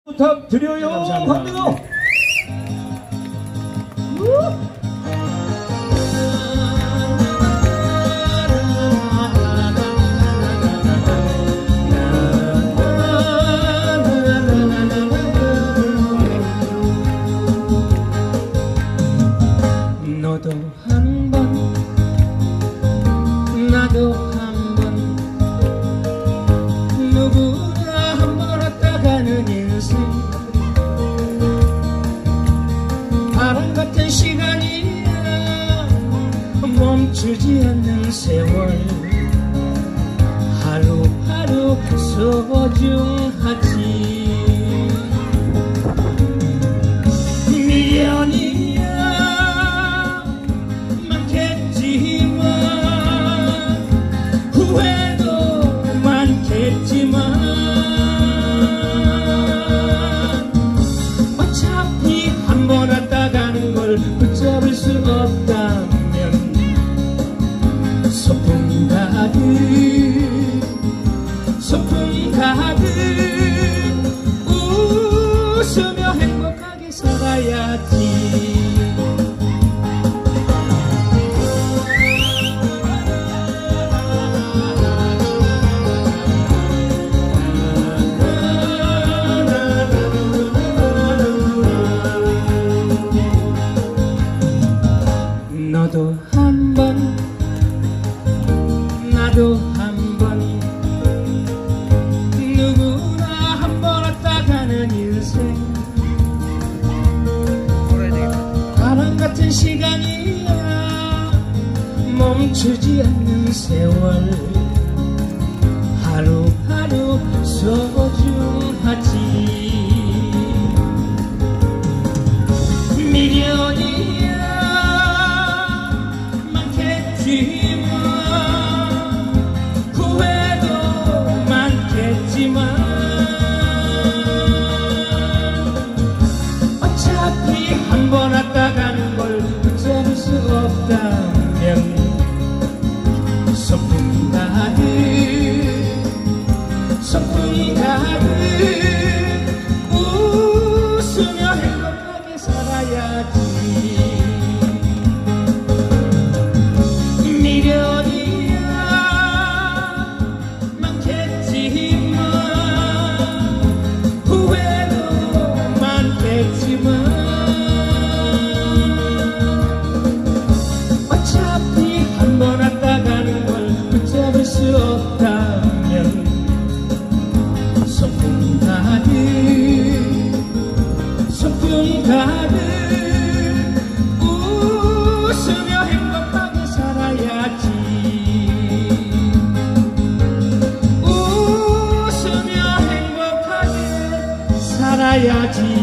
부탁드려요. 갑니다. 너도 한 번 나도 한 번 누구나 한 번 왔다 가는 인생 바람 같은 시간이야 멈추지 않는 세월 하루하루 소중하지 미련이야 많겠지만 후회도 많겠지만 어차피 한 번 왔다 가는 걸 붙잡을 수 없다면 소풍 가득 웃으며 행복하게 살아야지. 너도 한 번 나도 한 번 누구나 한 번 왔다 가는 인생 바람 같은 시간이야 멈추지 않는 세월 하루하루 소중하지 미련이야 후회도 많겠지만 어차피 한 번 왔다 가는 걸 붙잡을 수 없다면 소풍 가득 웃으며 행복하게 살아야지. 어차피 한 번 왔다 가는 걸 붙잡을 수 없다면 소풍 가득 웃으며 행복하게 살아야지. 웃으며 행복하게 살아야지.